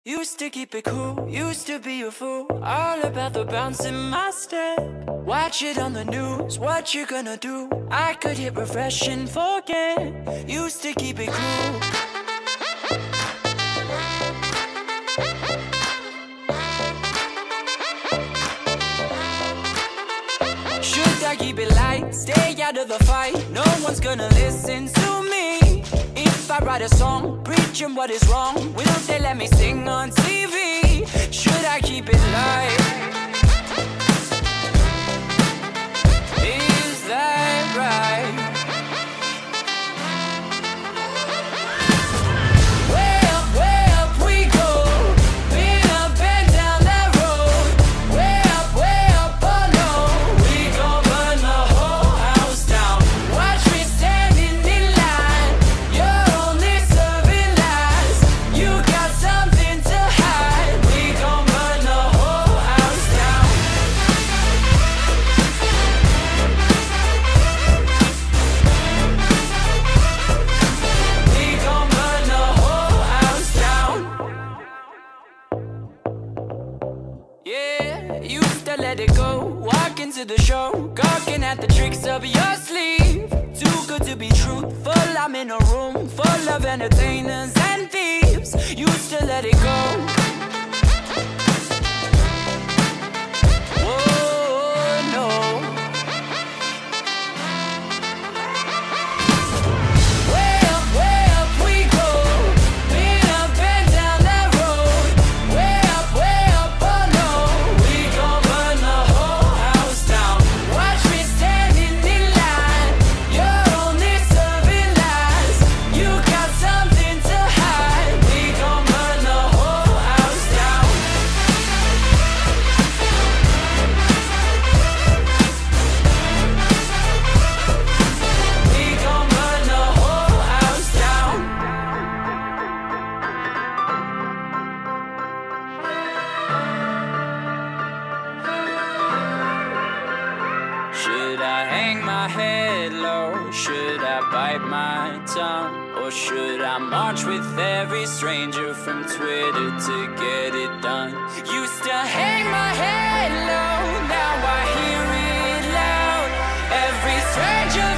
Used to keep it cool, used to be a fool, all about the bounce in my step. Watch it on the news, what you gonna do? I could hit refresh and forget. Used to keep it cool. Should I keep it light, stay out of the fight? No one's gonna listen to me. If I write a song, preaching what is wrong, will they let me sing on TV? Should I keep it light? Is that right? Way up we go. Been up and down that road. Way up, oh no. We gon' burn the whole house down. Watch me standing in line. You're only serving lies. You got something to hide. We gon' burn the whole house down. We gon' burn the whole house down. Yeah, used to let it go. Walk into the show, gawking at the tricks up your sleeve. Too good to be truthful, I'm in a room full of entertainers and thieves. Used to let it go. Whoa, no. Way up we go. Been up and down that road. Way up, oh no. We gon' burn the whole house down. Watch me standing in line. You're only serving lies. You got something to hide. We gon' burn the whole house down. We gon' burn the whole house down. Should I hang my head low? Should I bite my tongue? Or should I march with every stranger from Twitter to get it done? Used to hang my head low, now I hear it loud. Every stranger